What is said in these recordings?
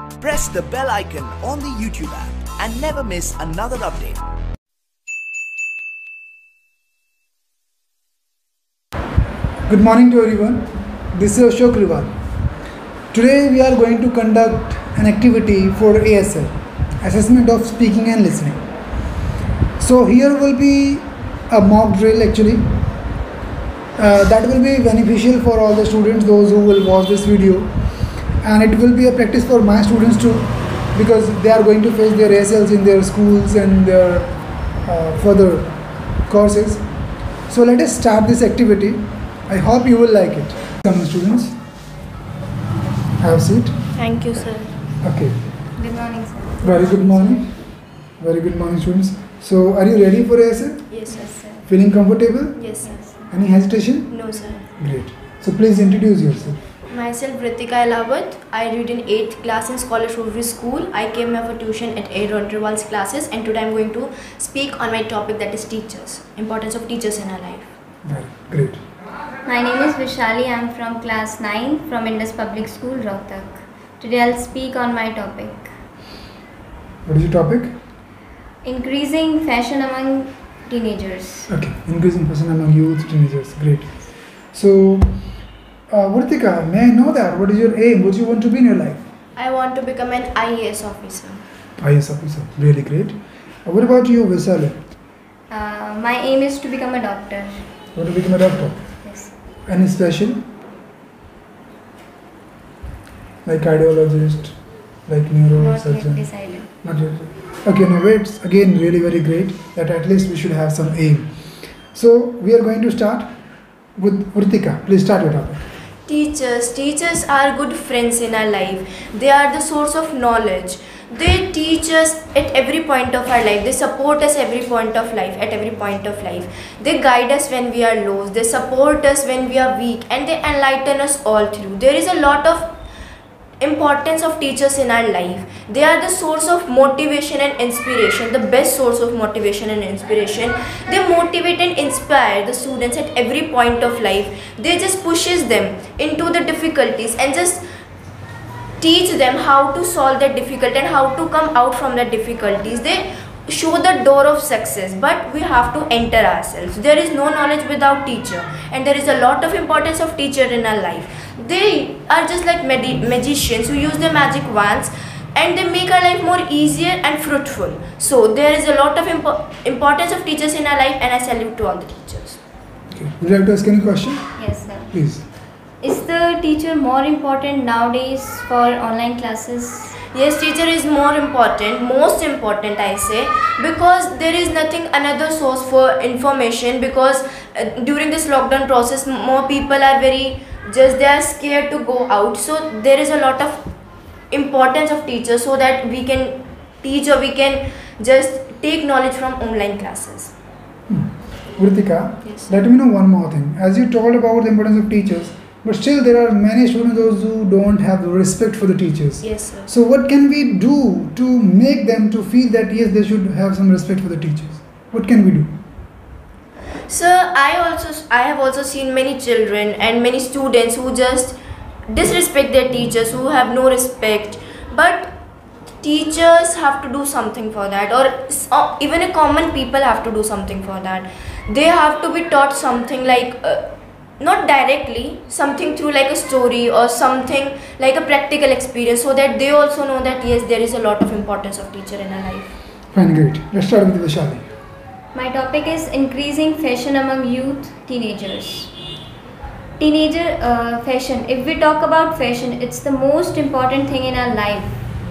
Press the bell icon on the YouTube app and never miss another update. Good morning to everyone. This is Ashok Riwal. Today we are going to conduct an activity for ASL, Assessment of Speaking and Listening. So here will be a mock drill actually. That will be beneficial for all the students, those who will watch this video, and it will be a practice for my students too, because they are going to face their ASLs in their schools and their further courses. So let us start this activity. I hope you will like it. Come students, have a seat. Thank you, sir. Okay. Good morning, sir. Very good morning. Very good morning, students. So are you ready for ASL? Yes, yes, sir. Feeling comfortable? Yes, sir. Any hesitation? No, sir. Great. So please introduce yourself. Myself, Ritika Elabat. I read in 8th class in Scholars Rotary School. I came here for tuition at Rotary classes, and today I am going to speak on my topic, that is teachers. Importance of teachers in our life. Very great. My name is Vishali. I am from class 9 from Indus Public School, Rohtak. Today I'll speak on my topic. What is your topic? Increasing fashion among teenagers. Okay. Increasing fashion among youth, teenagers. Great. So, Vritika, may I know that? What is your aim? What do you want to be in your life? I want to become an IAS officer. IAS officer. Really great. What about you, Vishali? My aim is to become a doctor. You want to become a doctor? Yes. Any special? Like cardiologist, like Not neurosurgeon? yet decided. Not yet. Okay, now it's again really very great that at least we should have some aim. So we are going to start with Vritika. Please start your topic. Teachers are good friends in our life. They are the source of knowledge. They teach us at every point of our life. They support us at every point of life. They guide us when we are lost. They support us when we are weak, and they enlighten us all through. There is a lot of importance of teachers in our life. They are the source of motivation and inspiration, the best source of motivation and inspiration. They motivate and inspire the students at every point of life. They just pushes them into the difficulties and just teach them how to solve that difficulty and how to come out from the difficulties. They show the door of success, but we have to enter ourselves. There is no knowledge without teacher, and there is a lot of importance of teacher in our life. They are just like magicians who use their magic wands, and they make our life more easier and fruitful. So there is a lot of importance of teachers in our life, and I salute to all the teachers. Okay. Would you like to ask any question? Yes, sir. Please. Is the teacher more important nowadays for online classes? Yes, teacher is more important, most important I say, because there is nothing another source for information, because during this lockdown process more people are they are scared to go out. So there is a lot of importance of teachers so that we can teach or we can just take knowledge from online classes. Vritika, Yes. let me know one more thing. As you told about the importance of teachers, but still there are many students those who don't have the respect for the teachers. Yes, sir. So what can we do to make them to feel that yes, they should have some respect for the teachers? What can we do? Sir, I have also seen many children and many students who just disrespect their teachers, who have no respect. But teachers have to do something for that, or even a common people have to do something for that. They have to be taught something like not directly, something through like a story or something like a practical experience, so that they also know that yes, there is a lot of importance of teacher in our life. Fine, great. Let's start with Vishali. My topic is increasing fashion among youth, teenagers. Teenager fashion. If we talk about fashion, it's the most important thing in our life.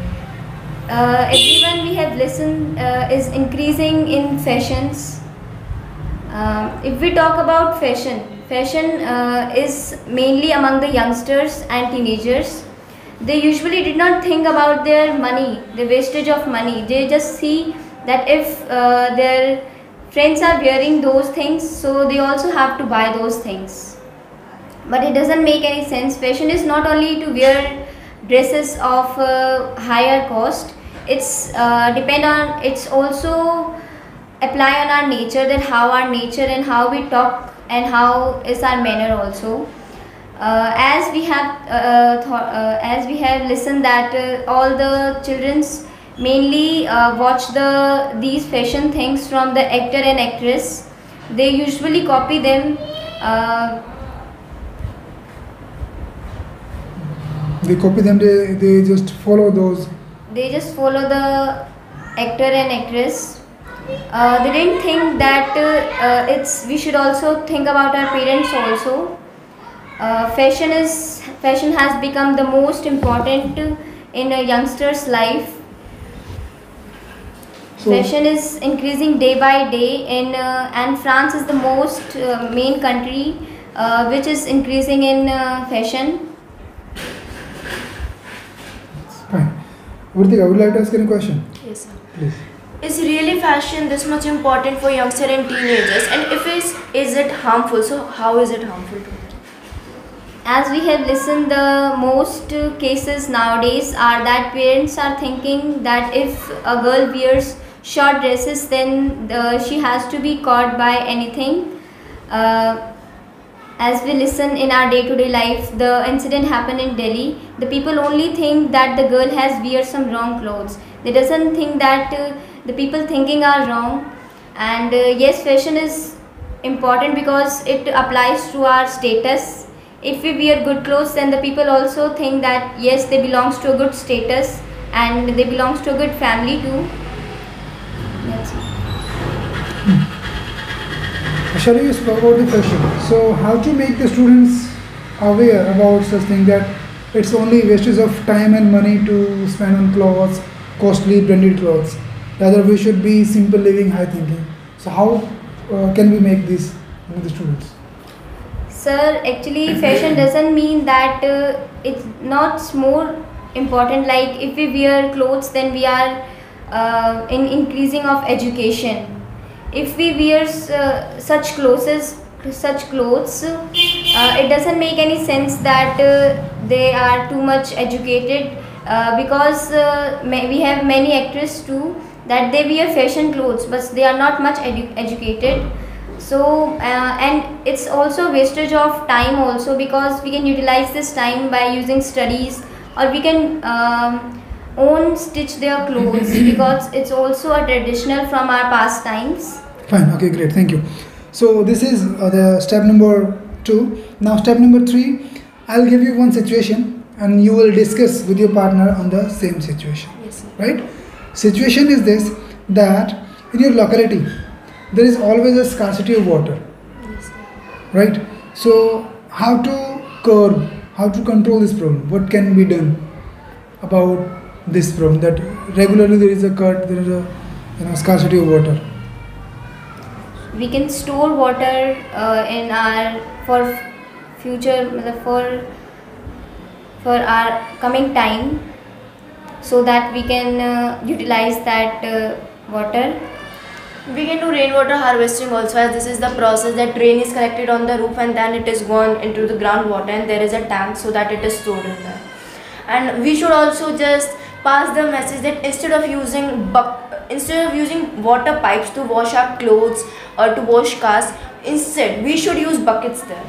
Everyone we have listened is increasing in fashions. If we talk about fashion is mainly among the youngsters and teenagers. They usually did not think about their money, the wastage of money. They just see that if their friends are wearing those things, so they also have to buy those things. But it doesn't make any sense. Fashion is not only to wear dresses of higher cost. It's it's also apply on our nature, that how our nature and how we talk and how is our manner also. As we have listened that all the childrens mainly watch these fashion things from the actor and actress. They usually copy them. They copy them. They just follow those. They just follow the actor and actress. They didn't think that we should also think about our parents also. Fashion has become the most important in a youngster's life. So, Fashion is increasing day by day, and France is the most main country which is increasing in fashion. fine. Vritika, would you like to ask any question? Yes, sir. Please. Is really fashion this much important for youngsters and teenagers? And if is it harmful? So how is it harmful to them? As we have listened, the most cases nowadays are that parents are thinking that if a girl wears short dresses, then she has to be caught by anything. As we listen in our day-to-day life, the incident happened in Delhi. The people only think that the girl has wear some wrong clothes. They doesn't think that the people thinking are wrong. And yes, fashion is important because it applies to our status. If we wear good clothes, then the people also think that yes, they belongs to a good status and they belongs to a good family too. That's it. Ashali, you spoke about the fashion. So, how to make the students aware about such thing that it's only wastage of time and money to spend on clothes, costly branded clothes. Rather, we should be simple living, high thinking. So, how can we make this with the students? Sir, actually fashion doesn't mean that it's not more important. Like if we wear clothes, then we are in increasing of education. If we wear such clothes, it doesn't make any sense that they are too much educated because we have many actresses too that they wear fashion clothes, but they are not much educated. So and it's also wastage of time also, because we can utilize this time by using studies, or we can own stitch their clothes because it's also a traditional from our past times. Fine, okay, great, thank you. So, this is the step number 2. Now, step number 3, I'll give you one situation and you will discuss with your partner on the same situation. Yes, sir. Right? Situation is this, that in your locality there is always a scarcity of water, Yes, sir. right? So, how to curb, how to control this problem? What can be done about this problem? That regularly there is a cut, there is a scarcity of water. We can store water in our for future, for our coming time, so that we can utilize that water. We can do rainwater harvesting also, as this is the process that rain is collected on the roof and then it is gone into the groundwater, and there is a tank so that it is stored in there. And we should also just pass the message that instead of using water pipes to wash our clothes or to wash cars, instead we should use buckets there.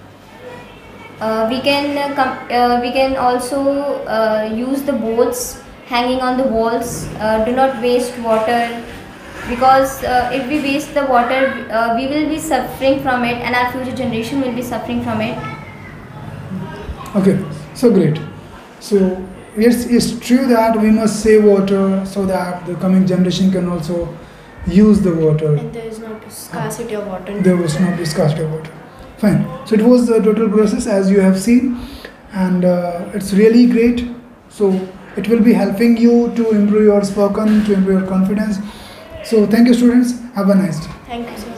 We can also use the boats hanging on the walls. Do not waste water, because if we waste the water, we will be suffering from it, and our future generation will be suffering from it. Okay, so great. So yes, it's true that we must save water so that the coming generation can also use the water. And there is not scarcity of water. in There was future. not scarcity of water. Fine. So it was the total process as you have seen, and it's really great. So it will be helping you to improve your spoken, to improve your confidence. So thank you, students. Have a nice day. Thank you, sir.